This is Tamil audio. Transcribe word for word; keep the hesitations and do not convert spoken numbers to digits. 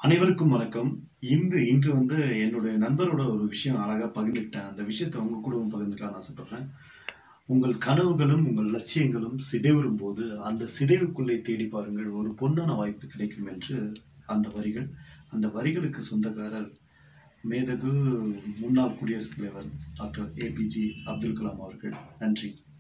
அனைவருக்கும் வணக்கம். இன்று இன்று வந்து என்னுடைய நண்பரோட ஒரு விஷயம் அழகா பகிர்ந்துக்கிட்டேன். அந்த விஷயத்த உங்க கூடவும் பகிர்ந்துக்கலாம்னு ஆசைப்படுறேன். உங்கள் கனவுகளும், உங்கள் லட்சியங்களும் சிதைவுறும்போது, அந்த சிதைவுக்குள்ளே தேடி பாருங்கள். ஒரு பொன்னான வாய்ப்பு கிடைக்கும் என்று அந்த வரிகள். அந்த வரிகளுக்கு சொந்தக்காரர் மேதகு முன்னாள் குடியரசுத் தலைவர் டாக்டர் ஏபிஜே அப்துல் கலாம் அவர்கள். நன்றி.